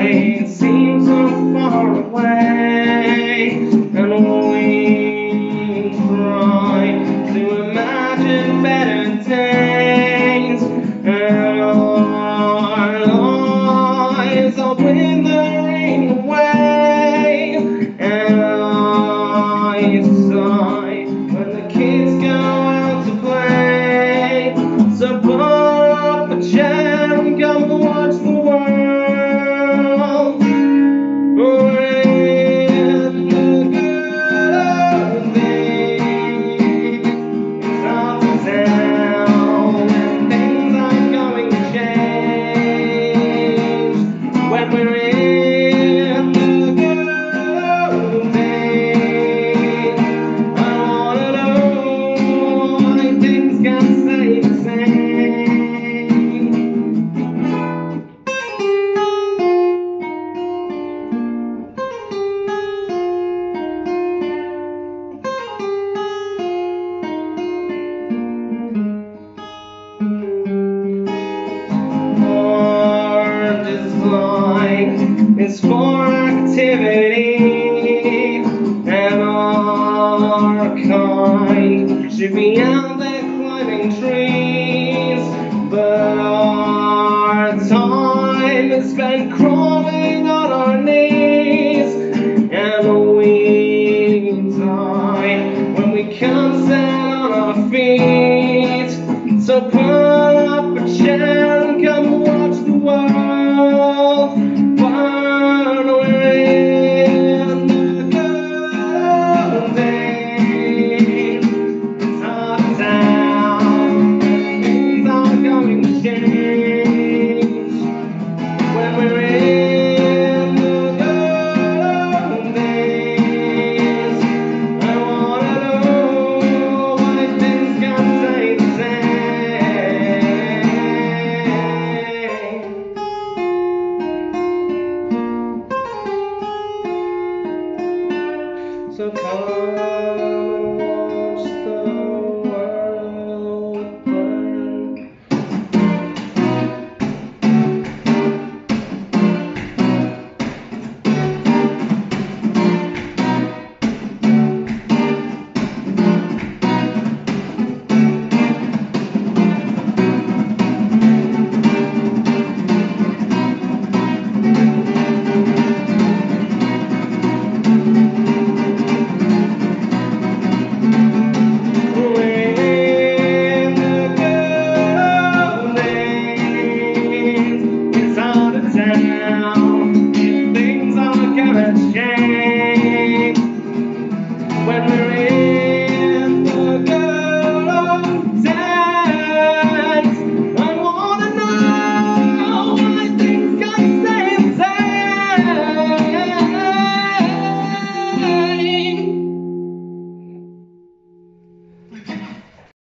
It seems so far away, and we try to imagine better days, and our lives are withering away, and I sigh when the kids go out to play. So pull up a chair and come watch the world. We're in the good old days. It's hard to tell when things are going to change. When we're in the good old days, I wanna know why things can stay the same. Our design is for activity, and our kind should be out there climbing trees, but our time is spent crawling on our knees, and we die when we can't stand on our feet. So pull up a chair and come watch the world while we're in the good old days. It's hard to tell when things are going to change. When we're in the good old days, I wanna know why things can stay the same. So come and watch the world burn. If things are gonna change.